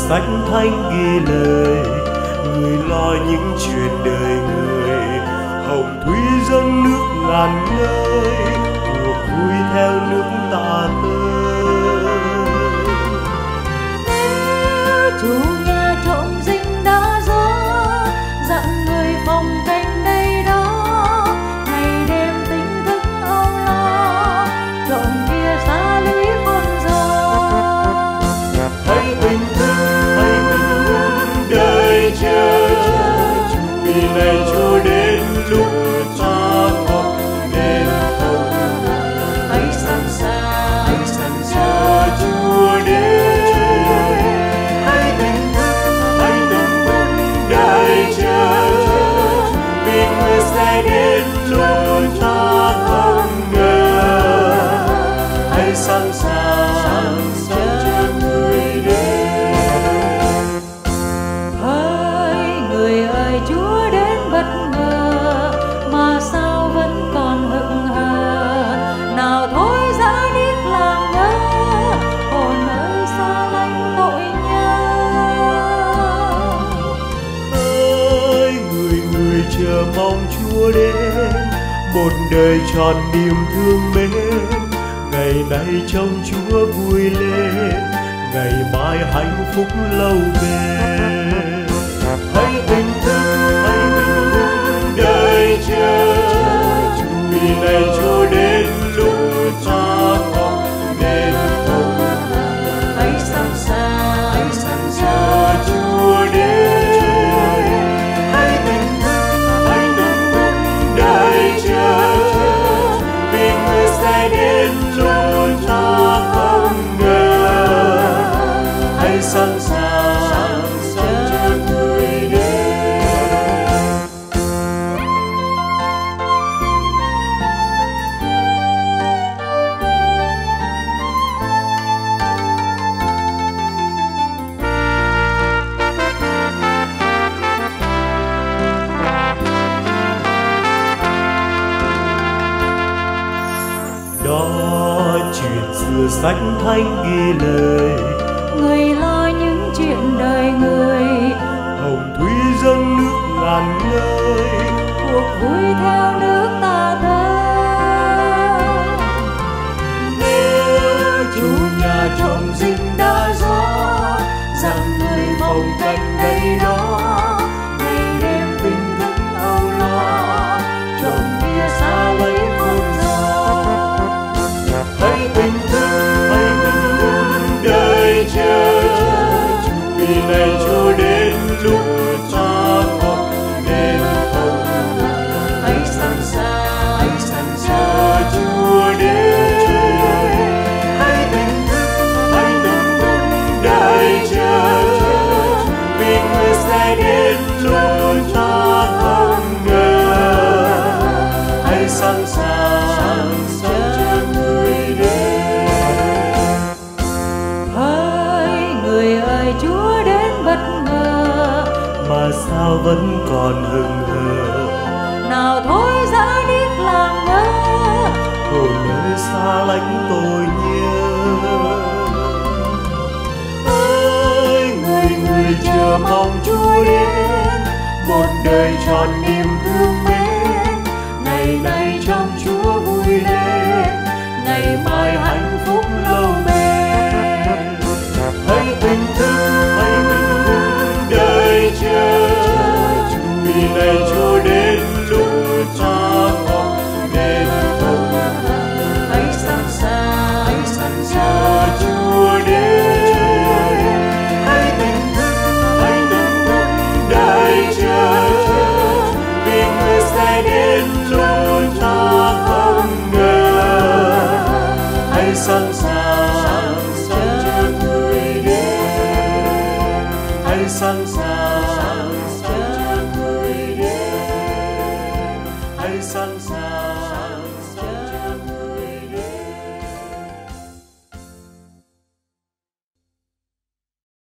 sách thánh ghi lời, người lo những chuyện đời người. Hồng thủy dâng nước ngàn nơi, cuộc vui theo nước ta tới. Nếu chủ nhà trộm dinh đã gió, dặn người phòng canh đây đó, ngày đêm tỉnh thức âu lo, trộm kia xa lưới con gió. Hãy bình đời chờ, vì này Chúa đến lúc ta không nên không. Hãy sẵn sàng chờ Chúa đến. Hãy bình đời chờ, vì người sẽ đến lúc ta không ngờ. Hãy sẵn sàng chờ người đến. hỡi người ơi, Chúa đến bất ngờ mà sao vẫn còn hững hờ. Nào thôi ra điếc làm ngơ, hồn ơi xa lánh tội nhân. Hỡi người chờ mong Chúa đến, một đời tròn niềm thương mến. Ngày nay trong Chúa vui lên, ngày mai hạnh phúc lâu bền. Hãy bình đời chờ, vì này Chúa đến lúc ta không nên không. Hãy sẵn sàng chờ Chúa đến. Hãy bình đời chờ, vì người sẽ đến lúc ta không ngờ. Hãy sẵn sàng chờ người đến. Đó chuyện xưa sách thánh ghi lời, người lo những chuyện đời người. hồng thủy dâng nước ngàn nơi, Cuộc vui theo nước ta tới. nếu chủ nhà trộm dinh đã gió, rằng người phòng canh đây đó, ngày đêm tình thức âu lo, trộm kia xa lấy con gió. Hãy bình đời chờ, vì này Chúa đến lúc ta không nên không. Hãy sẵn sàng chờ Chúa đến. Hãy bình đời chờ, vì người sẽ đến lúc ta không ngờ. Hãy sẵn sàng chờ người đến. hỡi người ơi, Chúa đến bất ngờ Mà sao vẫn còn hững hờ, nào thôi ra điếc làm ngơ. hồn ơi xa lánh tội nhân. Hỡi người chờ mong Chúa đến, một đời tròn niềm thương mến. Ngày nay trong Chúa vui lên, ngày mai hạnh phúc lâu bền. Hãy bình đời chờ, vì này Chúa đến lúc ta không nên không. Hãy sẵn sàng chờ Chúa đến. Hãy bình đời chờ, vì người sẽ đến lúc ta không ngờ. Hãy sẵn sàng